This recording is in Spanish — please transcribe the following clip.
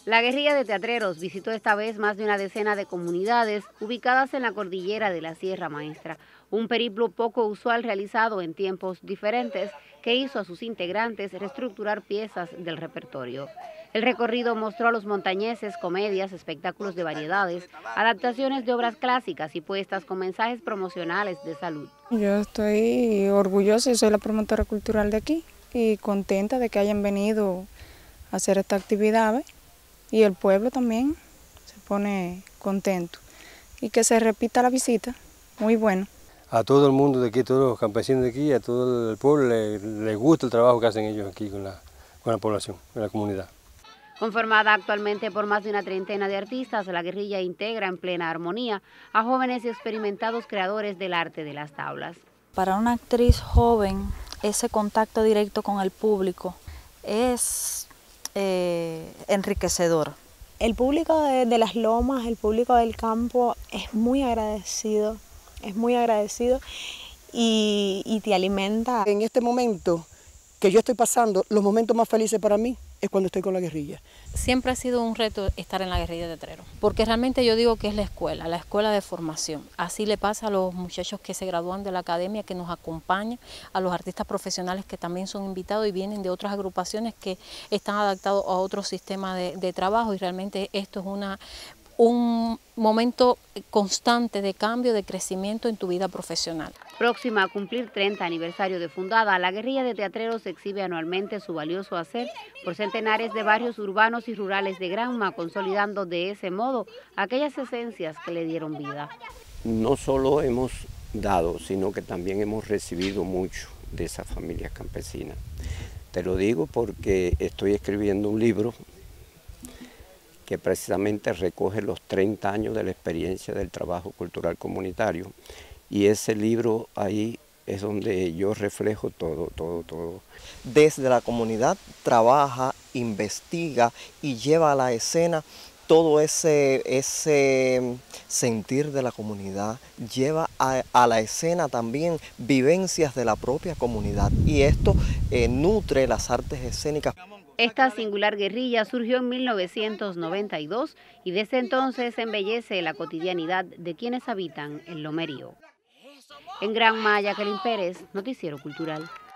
La guerrilla de teatreros visitó esta vez más de una decena de comunidades ubicadas en la cordillera de la Sierra Maestra, un periplo poco usual realizado en tiempos diferentes que hizo a sus integrantes reestructurar piezas del repertorio. El recorrido mostró a los montañeses comedias, espectáculos de variedades, adaptaciones de obras clásicas y puestas con mensajes promocionales de salud. Yo estoy orgullosa y soy la promotora cultural de aquí y contenta de que hayan venido a hacer esta actividad, y el pueblo también se pone contento y que se repita la visita, muy bueno. A todo el mundo de aquí, a todos los campesinos de aquí, a todo el pueblo les gusta el trabajo que hacen ellos aquí con la población, con la comunidad. Conformada actualmente por más de una treintena de artistas, la guerrilla integra en plena armonía a jóvenes y experimentados creadores del arte de las tablas. Para una actriz joven, ese contacto directo con el público es enriquecedor. El público de las lomas, el público del campo es muy agradecido y te alimenta. En este momento que yo estoy pasando, los momentos más felices para mí es cuando estoy con la guerrilla. Siempre ha sido un reto estar en la guerrilla de teatreros, porque realmente yo digo que es la escuela de formación. Así le pasa a los muchachos que se gradúan de la academia, que nos acompañan, a los artistas profesionales que también son invitados y vienen de otras agrupaciones que están adaptados a otro sistema de trabajo, y realmente esto es un momento constante de cambio, de crecimiento en tu vida profesional. Próxima a cumplir 30 aniversario de fundada, la guerrilla de teatreros exhibe anualmente su valioso hacer por centenares de barrios urbanos y rurales de Granma, consolidando de ese modo aquellas esencias que le dieron vida. No solo hemos dado, sino que también hemos recibido mucho de esa familia campesina. Te lo digo porque estoy escribiendo un libro que precisamente recoge los 30 años de la experiencia del trabajo cultural comunitario, y ese libro ahí es donde yo reflejo todo. Desde la comunidad trabaja, investiga y lleva a la escena todo ese sentir de la comunidad, lleva a la escena también vivencias de la propia comunidad, y esto nutre las artes escénicas. Esta singular guerrilla surgió en 1992 y desde entonces embellece la cotidianidad de quienes habitan el lomerío. En Granma, Jacqueline Pérez, Noticiero Cultural.